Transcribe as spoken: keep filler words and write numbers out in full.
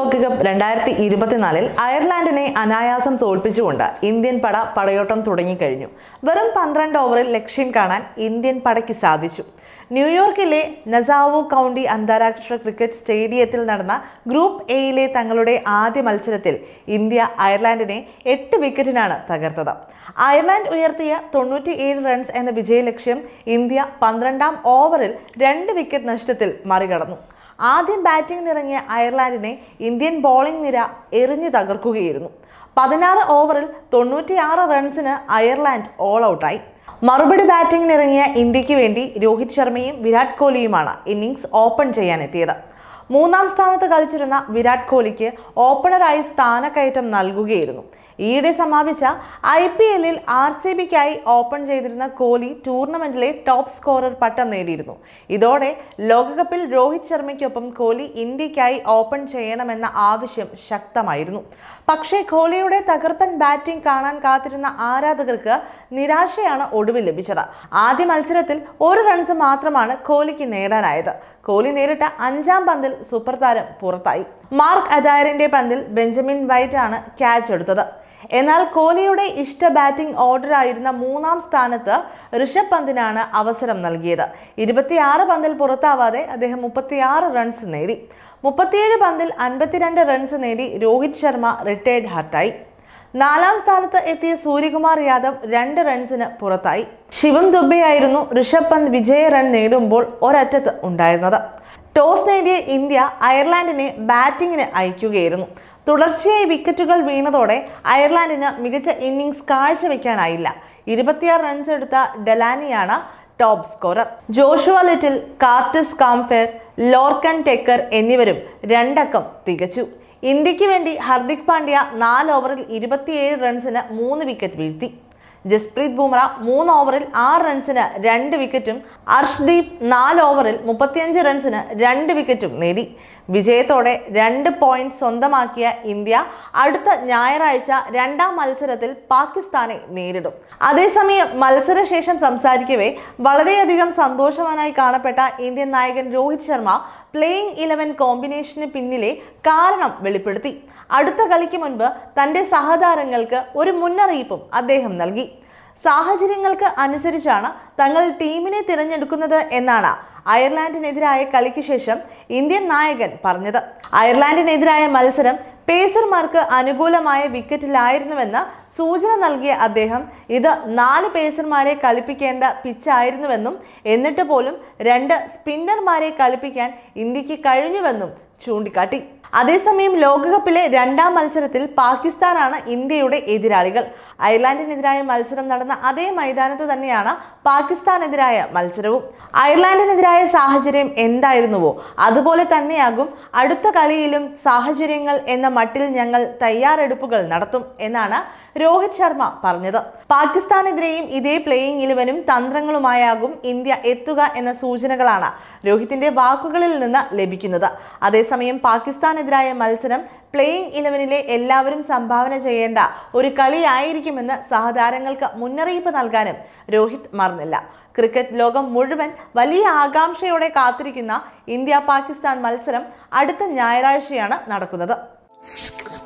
ലോകകപ്പ് രണ്ടായിരത്തി ഇരുപത്തിനാലിൽ അയർലാൻഡിനെ അനായാസം തോൽപ്പിച്ചുകൊണ്ട് ഇന്ത്യൻ പട പടയോട്ടം തുടങ്ങിക്കഴിഞ്ഞു. വെറും പന്ത്രണ്ട് ഓവറിൽ ലക്ഷ്യം കാണാൻ ഇന്ത്യൻ പടയ്ക്ക് സാധിച്ചു. ന്യൂയോർക്കിലെ നസാവോ കൗണ്ടി അന്താരാഷ്ട്ര ക്രിക്കറ്റ് സ്റ്റേഡിയത്തിൽ നടന്ന ഗ്രൂപ്പ് എയിലെ തങ്ങളുടെ ആദ്യ മത്സരത്തിൽ ഇന്ത്യ അയർലാൻഡിനെ എട്ട് വിക്കറ്റിനാണ് തകർത്തത്. അയർലാൻഡ് ഉയർത്തിയ തൊണ്ണൂറ്റിയേഴ് റൺസ് എന്ന വിജയലക്ഷ്യം ഇന്ത്യ പന്ത്രണ്ടാം ഓവറിൽ രണ്ട് വിക്കറ്റ് നഷ്ടത്തിൽ മറികടന്നു. ആദ്യം ബാറ്റിംഗിനിറങ്ങിയ അയർലാൻഡിനെ ഇന്ത്യൻ ബോളിംഗ് നിര എറിഞ്ഞു തകർക്കുകയായിരുന്നു. പതിനാറ് ഓവറിൽ തൊണ്ണൂറ്റിയാറ് റൺസിന് അയർലാൻഡ് ഓൾ ഔട്ടായി. മറുപടി ബാറ്റിംഗിനിറങ്ങിയ ഇന്ത്യക്ക് വേണ്ടി രോഹിത് ശർമ്മയും വിരാട് കോഹ്ലിയുമാണ് ഇന്നിംഗ്സ് ഓപ്പൺ ചെയ്യാനെത്തിയത്. മൂന്നാം സ്ഥാനത്ത് കളിച്ചിരുന്ന വിരാട് കോഹ്ലിക്ക് ഓപ്പണറായി സ്ഥാനക്കയറ്റം നൽകുകയായിരുന്നു. ഈയിടെ സമാപിച്ച ഐ പി എല്ലിൽ ആർ സി ബിക്കായി ഓപ്പൺ ചെയ്തിരുന്ന കോഹ്ലി ടൂർണമെന്റിലെ ടോപ്പ് സ്കോറർ പട്ടം നേടിയിരുന്നു. ഇതോടെ ലോകകപ്പിൽ രോഹിത് ശർമ്മയ്ക്കൊപ്പം കോഹ്ലി ഇന്ത്യക്കായി ഓപ്പൺ ചെയ്യണമെന്ന ആവശ്യം ശക്തമായിരുന്നു. പക്ഷേ കോഹ്ലിയുടെ തകർപ്പൻ ബാറ്റിംഗ് കാണാൻ കാത്തിരുന്ന ആരാധകർക്ക് നിരാശയാണ് ഒടുവിൽ ലഭിച്ചത്. ആദ്യ മത്സരത്തിൽ ഒരു റൺസ് മാത്രമാണ് കോഹ്ലിക്ക് നേടാനായത്. കോഹ്ലി നേരിട്ട അഞ്ചാം പന്തിൽ സൂപ്പർ താരം പുറത്തായി. മാർക്ക് അദായറിന്റെ പന്തിൽ ബെഞ്ചമിൻ വൈറ്റ് ആണ് ക്യാച്ച് എടുത്തത്. എന്നാൽ കോഹ്ലിയുടെ ഇഷ്ട ബാറ്റിംഗ് ഓർഡറായിരുന്ന മൂന്നാം സ്ഥാനത്ത് ഋഷഭ് പന്തിനാണ് അവസരം നൽകിയത്. ഇരുപത്തിയാറ് പന്തിൽ പുറത്താവാതെ അദ്ദേഹം മുപ്പത്തിയാറ് റൺസ് നേടി. മുപ്പത്തിയേഴ് പന്തിൽ അൻപത്തിരണ്ട് റൺസ് നേടി രോഹിത് ശർമ്മ റിട്ടയർഡ് ഹർട്ടായി. നാലാം സ്ഥാനത്ത് എത്തിയ സൂര്യകുമാർ യാദവ് രണ്ട് റൺസിന് പുറത്തായി. ശിവം ദുബെയായിരുന്നു ഋഷഭ് പന്ത് വിജയ റൺ നേടുമ്പോൾ ഒരറ്റത്ത് ഉണ്ടായിരുന്നത്. ടോസ് നേടിയ ഇന്ത്യ അയർലാൻഡിനെ ബാറ്റിംഗിന് അയക്കുകയായിരുന്നു. തുടർച്ചയായി വിക്കറ്റുകൾ വീണതോടെ അയർലാൻഡിന് മികച്ച ഇന്നിംഗ്സ് കാഴ്ചവെക്കാനായില്ല. ഇരുപത്തിയാറ് റൺസ് എടുത്ത ഡെലാനിയാണ് top scorer. Joshua Little, Curtis Campher, Lorcan Tucker എന്നിവരും രണ്ടക്കം തികച്ചു. ഇന്ത്യക്ക് വേണ്ടി ഹർദിക് പാണ്ഡ്യ നാല് ഓവറിൽ ഇരുപത്തിയേഴ് റൺസിന് മൂന്ന് വിക്കറ്റ് വീഴ്ത്തി. ജസ്പ്രീത് ബുംറ മൂന്ന് ഓവറിൽ ആറ് റൺസിന് രണ്ട് വിക്കറ്റും അർഷ്ദീപ് നാല് ഓവറിൽ മുപ്പത്തിയഞ്ച് റൺസിന് രണ്ട് വിക്കറ്റും നേടി. വിജയത്തോടെ രണ്ട് പോയിന്റ് സ്വന്തമാക്കിയ ഇന്ത്യ അടുത്ത ഞായറാഴ്ച രണ്ടാം മത്സരത്തിൽ പാകിസ്ഥാനെ നേരിടും. അതേസമയം മത്സരശേഷം സംസാരിക്കവേ വളരെയധികം സന്തോഷവാനായി കാണപ്പെട്ട ഇന്ത്യൻ നായകൻ രോഹിത് ശർമ്മ പ്ലേയിങ് ഇലവൻ കോമ്പിനേഷന് പിന്നിലെ കാരണം വെളിപ്പെടുത്തി. അടുത്ത കളിക്ക് മുൻപ് തന്റെ സഹതാരങ്ങൾക്ക് ഒരു മുന്നറിയിപ്പും അദ്ദേഹം നൽകി. സാഹചര്യങ്ങൾക്ക് അനുസരിച്ചാണ് തങ്ങൾ ടീമിനെ തിരഞ്ഞെടുക്കുന്നത് എന്നാണ് അയർലാൻഡിനെതിരായ കളിക്ക് ശേഷം ഇന്ത്യൻ നായകൻ പറഞ്ഞത്. അയർലാൻഡിനെതിരായ മത്സരം പേസർമാർക്ക് അനുകൂലമായ വിക്കറ്റിലായിരുന്നുവെന്ന് സൂചന നൽകിയ അദ്ദേഹം ഇത് നാല് പേസർമാരെ കളിപ്പിക്കേണ്ട പിച്ചായിരുന്നുവെന്നും എന്നിട്ട് പോലും രണ്ട് സ്പിന്നർമാരെ കളിപ്പിക്കാൻ ഇന്ത്യക്ക് കഴിഞ്ഞുവെന്നും ചൂണ്ടിക്കാട്ടി. അതേസമയം ലോകകപ്പിലെ രണ്ടാം മത്സരത്തിൽ പാകിസ്ഥാനാണ് ഇന്ത്യയുടെ എതിരാളികൾ. അയർലാൻഡിനെതിരായ മത്സരം നടന്ന അതേ മൈതാനത്ത് തന്നെയാണ് പാകിസ്ഥാനെതിരായ മത്സരവും. അയർലാൻഡിനെതിരായ സാഹചര്യം എന്തായിരുന്നുവോ അതുപോലെ തന്നെയാകും അടുത്ത കളിയിലും സാഹചര്യങ്ങൾ എന്ന മട്ടിൽ ഞങ്ങൾ തയ്യാറെടുപ്പുകൾ നടത്തും എന്നാണ് രോഹിത് ശർമ്മ പറഞ്ഞത്. പാകിസ്ഥാനെതിരെയും ഇതേ പ്ലേയിങ് ഇലവനും തന്ത്രങ്ങളുമായാകും ഇന്ത്യ എത്തുക എന്ന സൂചനകളാണ് രോഹിത്തിന്റെ വാക്കുകളിൽ നിന്ന് ലഭിക്കുന്നത്. അതേസമയം പാകിസ്ഥാനെതിരായ മത്സരം പ്ലേയിങ് ഇലവനിലെ എല്ലാവരും സംഭാവന ചെയ്യേണ്ട ഒരു കളിയായിരിക്കുമെന്ന് സഹതാരങ്ങൾക്ക് മുന്നറിയിപ്പ് നൽകാനും രോഹിത് മറന്നില്ല. ക്രിക്കറ്റ് ലോകം മുഴുവൻ വലിയ ആകാംക്ഷയോടെ കാത്തിരിക്കുന്ന ഇന്ത്യ പാകിസ്ഥാൻ മത്സരം അടുത്ത ഞായറാഴ്ചയാണ് നടക്കുന്നത്.